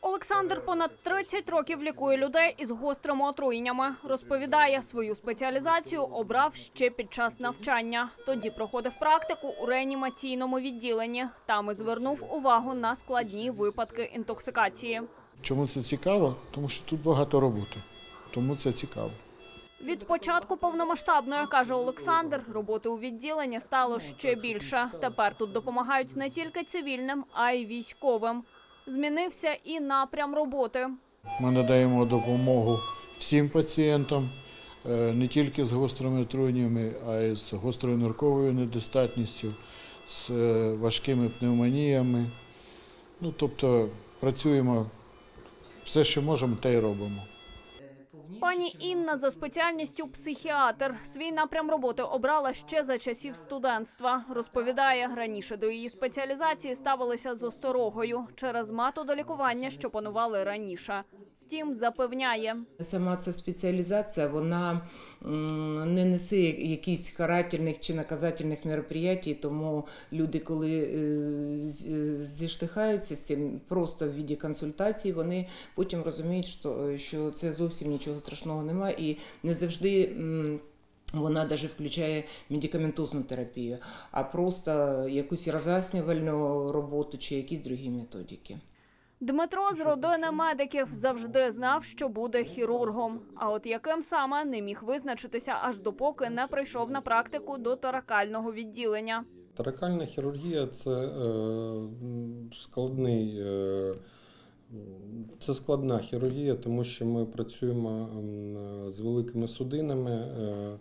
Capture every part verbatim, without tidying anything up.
Олександр понад тридцять років лікує людей із гострими отруєннями. Розповідає, свою спеціалізацію обрав ще під час навчання. Тоді проходив практику у реанімаційному відділенні. Там і звернув увагу на складні випадки інтоксикації. Чому це цікаво? Тому що тут багато роботи. Тому це цікаво. Від початку повномасштабної, каже Олександр, роботи у відділенні стало ще більше. Тепер тут допомагають не тільки цивільним, а й військовим. Змінився і напрям роботи. Ми надаємо допомогу всім пацієнтам, не тільки з гострими отруєннями, а й з гострою нирковою недостатністю, з важкими пневмоніями. Ну, тобто працюємо все, що можемо, те й робимо. Пані Інна за спеціальністю психіатр. Свій напрям роботи обрала ще за часів студентства. Розповідає, раніше до її спеціалізації ставилися з осторогою через методолікування, що панували раніше. Втім, запевняє. Сама ця спеціалізація, вона не несе якихось карательних чи наказательних мероприятий, тому люди, коли зіштовхаються з цим просто в віді консультацій, вони потім розуміють, що, що це зовсім нічого страшного немає і не завжди вона навіть включає медикаментозну терапію, а просто якусь роз'яснювальну роботу чи якісь інші методики. Дмитро з родини медиків завжди знав, що буде хірургом. А от яким саме, не міг визначитися, аж допоки не прийшов на практику до торакального відділення. Торакальна хірургія – це е, складний, е, це складна хірургія, тому що ми працюємо з великими судинами, е,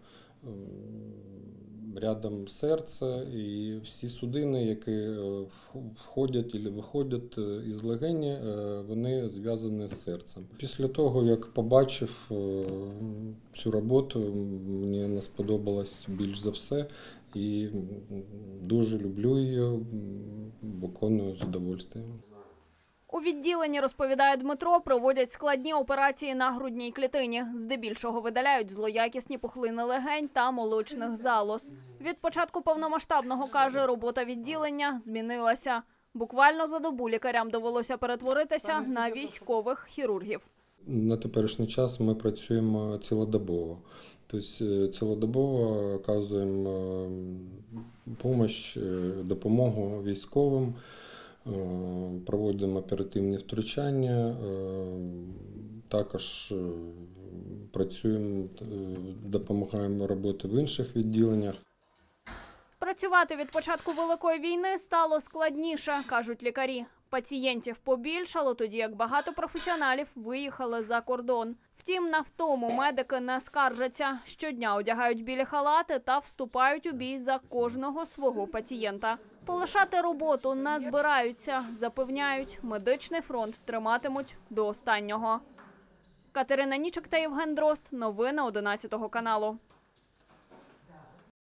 рядом серця, і всі судини, які входять або виходять із легені, вони зв'язані з серцем. Після того, як побачив цю роботу, мені не сподобалось більш за все, і дуже люблю її, виконую з задовольствием. У відділенні, розповідає Дмитро, проводять складні операції на грудній клітині. Здебільшого видаляють злоякісні пухлини легень та молочних залоз. Від початку повномасштабного, каже, робота відділення змінилася. Буквально за добу лікарям довелося перетворитися на військових хірургів. На теперішній час ми працюємо цілодобово. Тобто цілодобово оказуємо допомогу військовим, проводимо оперативні втручання, також працюємо, допомагаємо роботи в інших відділеннях. Працювати від початку Великої війни стало складніше, кажуть лікарі. Пацієнтів побільшало, тоді як багато професіоналів виїхали за кордон. Втім, на втому медики не скаржаться. Щодня одягають білі халати та вступають у бій за кожного свого пацієнта. Полишати роботу не збираються, запевняють, медичний фронт триматимуть до останнього. Катерина Нічик та Євген Дрозд. Новини одинадцятого каналу.